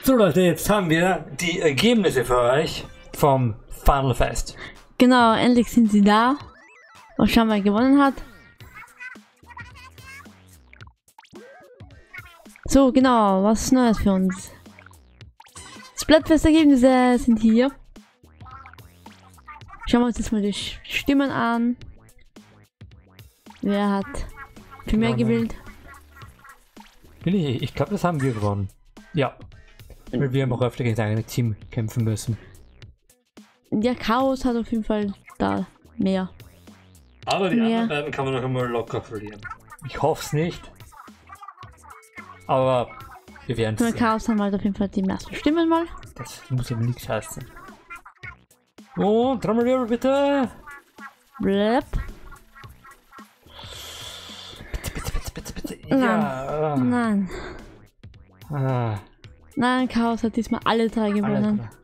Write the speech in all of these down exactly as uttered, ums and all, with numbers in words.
So Leute, jetzt haben wir die Ergebnisse für euch vom Final Fest. Genau, endlich sind sie da. Und schauen, wer gewonnen hat. So, genau, was ist Neues für uns? Splatfest-Ergebnisse sind hier. Schauen wir uns jetzt mal die Stimmen an. Wer hat für mehr gewählt? Ich, ich glaube, das haben wir gewonnen. Ja. Weil wir haben auch öfter gegen das eigene Team kämpfen müssen. Der Chaos hat auf jeden Fall da mehr. Aber die mehr. anderen beiden kann man noch einmal locker verlieren. Ich hoffe es nicht. Aber wir werden es Der sehen. Chaos haben halt auf jeden Fall die meisten Stimmen mal. Das muss aber nichts heißen. Und Trommelwirbel bitte. Blöp. Bitte, bitte, bitte, bitte, bitte. Nein. Ja. Nein. Ah, Nein, Chaos hat diesmal alle drei gewonnen. alle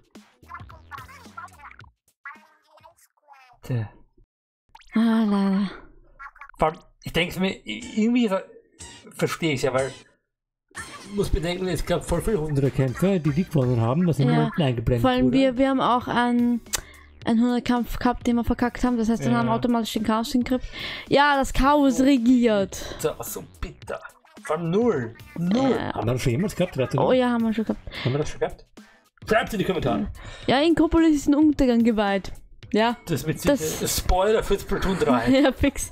drei. Ah, leider. Vor allem, ich denke mir, irgendwie ver verstehe ich es ja, weil muss bedenken, es gab voll viele hundert Kämpfer, die die gewonnen haben, was in Ja. niemanden eingeblendet Vor allem wurde. wir, wir haben auch einen, einen hundert-Kampf gehabt, den wir verkackt haben. Das heißt, dann Ja. haben wir automatisch den Chaos hingekriegt. Ja, das Chaos regiert. So, so bitter. Von null. Null. Ja. Haben wir das schon jemals gehabt? Warte, Oh ja, haben wir schon gehabt. haben wir das schon gehabt? Schreibt in die Kommentare. Ja, Inkopolis ist ein Untergang geweiht. Ja, Das mit Das- das Spoiler für Splatoon drei. ja, fix.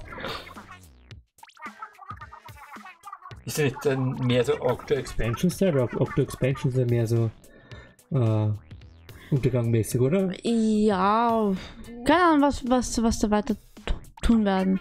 Ist das nicht dann mehr so Octo Expansion Style? Octo Expansion ist ja mehr so äh, Untergangmäßig, oder? Ja, keine Ahnung, was, was, was da weiter t- tun werden.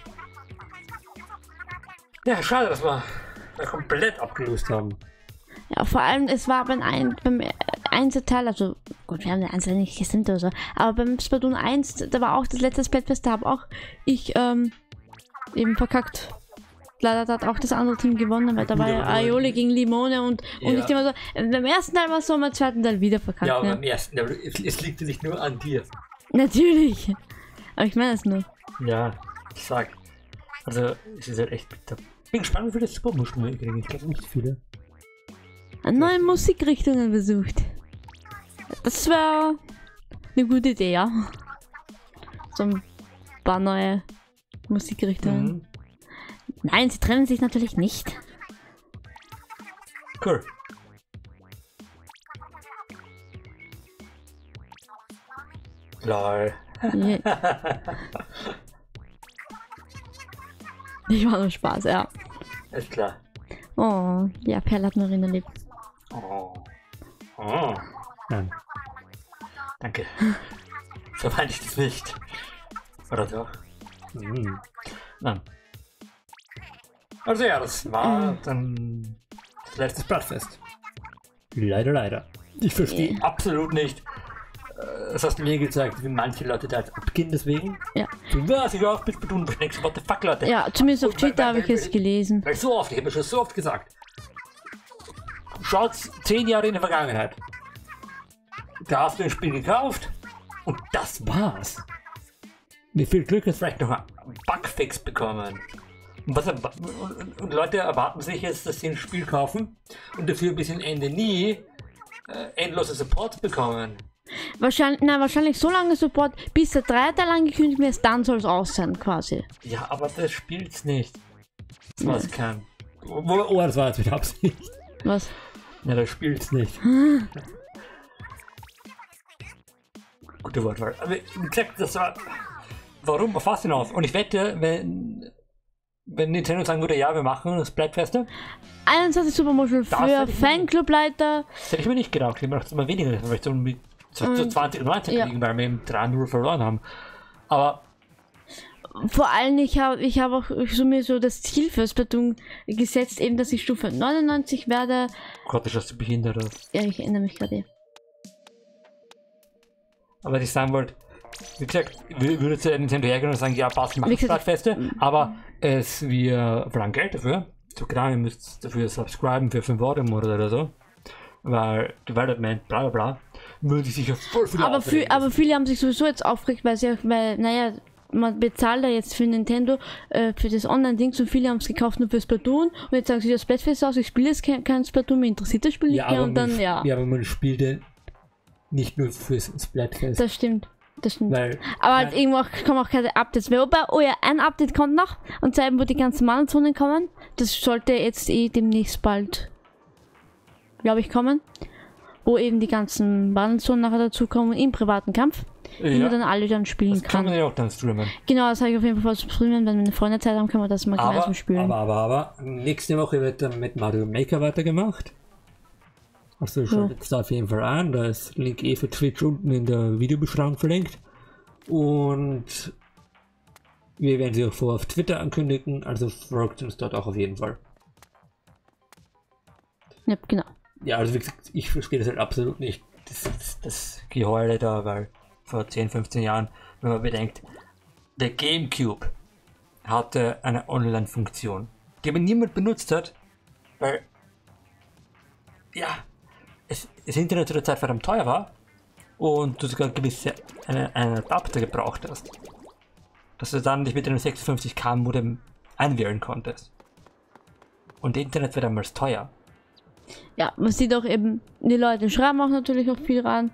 Ja, schade, dass wir da komplett abgelöst haben. Ja, vor allem, es war beim, ein, beim Einzelteil, also gut, wir haben den Einzel nicht gestimmt oder so, aber beim Splatoon eins, da war auch das letzte Splatfest, da habe auch ich ähm, eben verkackt. Leider hat auch das andere Team gewonnen, weil da war ja Aioli gegen Limone und, und Ja. ich immer so, beim ersten Teil war es so, beim zweiten Teil wieder verkackt. Ja, aber ne? beim ersten, aber es, es liegt ja nicht nur an dir. Natürlich. Aber ich meine es nur. Ja, ich sag. Also, es ist halt echt bitter. Bin gespannt, wie viele Supermuscheln wir kriegen. Ich glaube nicht viele. An neuen Musikrichtungen besucht. Das wäre eine gute Idee, ja. So ein paar neue Musikrichtungen. Mhm. Nein, sie trennen sich natürlich nicht. Cool. Lol. Ja. Ich war nur Spaß, ja. Ist klar. Oh, ja, Perle hat Marina lieb. Oh. Oh. Nein. Danke. So meinte ich das nicht. Oder doch? Mhm. Nein. Also ja, das war dann das letzte Splatfest. Leider, leider. Ich verstehe Ja. absolut nicht. äh, Das hast du mir gezeigt, wie manche Leute da jetzt abgehen deswegen. Ja. Du wirst dich auch bis tun, du denkst, what the fuck, Leute. Ja, zumindest auf Und weil- Twitter habe weil- ich es gelesen. Weil so oft, ich habe mir schon so oft gesagt. Schaut zehn Jahre in der Vergangenheit. Da hast du ein Spiel gekauft und das war's. Mit viel Glück hast du vielleicht noch einen Bugfix bekommen. Und, was, erwa- und, und Leute erwarten sich jetzt, dass sie ein Spiel kaufen und dafür bis zum Ende nie äh, endlose Supports bekommen. Wahrscheinlich, nein, wahrscheinlich so lange Support, bis der dritte Teil angekündigt wird, dann soll es aus sein, quasi. Ja, aber das spielt's nicht. Das war's kann. Oh, oh, das war jetzt mit Absicht. Was? Ja, das spielt's nicht. Gute Wortwahl. Aber wie gesagt, das war. Warum? Auf was hinaus? Und ich wette, wenn. Wenn Nintendo sagen würde, ja, wir machen das Splatfeste, einundzwanzig Supermuschel Das für hätte ich mir- Fanclubleiter. das hätte ich mir nicht gedacht. Ich hätte mir gedacht, immer weniger, weil wir so mit so, so Und- zwanzig neunzehn ja. kriegen, weil wir eben drei null verloren haben. Aber Vor allem, ich habe ich hab auch so mir so das Ziel für Splatoon gesetzt, eben, dass ich Stufe neunundneunzig werde. Gott, ist das so behindert. Aus. Ja, ich erinnere mich gerade. Aber was ich sagen wollte, wie gesagt, ich würde zu Nintendo hergehen und sagen, ja, passt, wir machen Wie gesagt, Splatfeste, aber es, wir verlangen Geld dafür. So genau, ihr müsst dafür subscriben für fünf Euro im Monat oder so. Weil Development, bla bla bla, würde sich ja voll viel Aber, aufregen. viel, aber viele haben sich sowieso jetzt aufgeregt, weil sie auch, weil, naja, man bezahlt da jetzt für Nintendo, äh, für das Online-Ding, so viele haben es gekauft nur für Splatoon und jetzt sagen sie, das Splatfest aus, ich spiele jetzt kein, kein Splatoon, mir interessiert das Spiel nicht Ja, mehr aber und dann, man, ja. ja, aber man spielte nicht nur fürs Splatfest. Das stimmt. Das stimmt. Weil, aber halt nein, irgendwo auch- kommen auch keine Updates mehr. Wobei, oh ja, ein Update kommt noch. Und zwar eben, wo die ganzen Mana-Zonen kommen. Das sollte jetzt eh demnächst bald, glaube ich, kommen. Wo eben die ganzen Mana-Zonen nachher dazukommen im privaten Kampf. ja, Die man dann alle dann spielen das kann kann. man ja auch dann streamen. Genau, das habe ich auf jeden Fall vor zu streamen. Wenn meine Freunde Zeit haben, können wir das mal Aber, gemeinsam spielen. aber, aber, aber, nächste Woche wird dann mit Mario Maker weitergemacht. Also schaut Ja. jetzt da auf jeden Fall an, da ist Link eh für Twitch unten in der Videobeschreibung verlinkt. Und wir werden sie auch vorher auf Twitter ankündigen, also folgt uns dort auch auf jeden Fall. Ja, genau. Ja, also wie gesagt, ich verstehe das halt absolut nicht, das, das, das Geheule da, weil vor zehn, fünfzehn Jahren, wenn man bedenkt, der GameCube hatte eine Online-Funktion, die aber niemand benutzt hat, weil, ja, es, das Internet zu der Zeit verdammt teuer war und du sogar gewisse eine, einen Adapter gebraucht hast, dass du dann dich mit einem sechsundfünfzig K Modem einwählen konntest. Und Internet war damals teuer. Ja, man sieht auch eben, die Leute schreiben auch natürlich auch viel rein.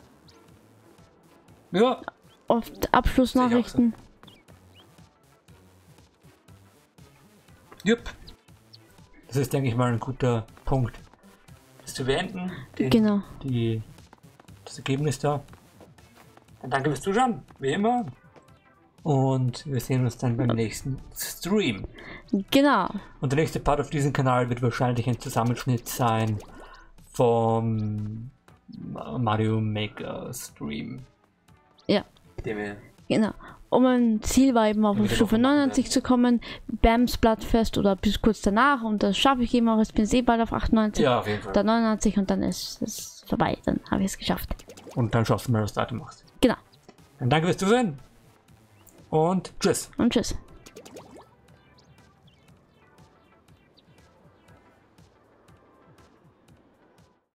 Ja, Oft Abschlussnachrichten. jupp. Das ist, denke ich mal, ein guter Punkt, das zu beenden. Den, Genau. Die, das Ergebnis da. Dann danke fürs Zuschauen, wie immer. Und wir sehen uns dann beim nächsten Stream. Genau. Und der nächste Part auf diesem Kanal wird wahrscheinlich ein Zusammenschnitt sein vom Mario Maker Stream. Ja. Den wir Genau. Und mein Ziel war eben auf Jede Stufe Woche machen neunundneunzig zu kommen, beim Splatfest oder bis kurz danach und das schaffe ich eben auch, jetzt bin ich eh bald auf achtundneunzig, ja, auf jeden Fall. dann neunundneunzig und dann ist es vorbei, dann habe ich es geschafft. Und dann schaust du mal, was du machst. Genau. Dann danke fürs Zusehen und tschüss. Und tschüss.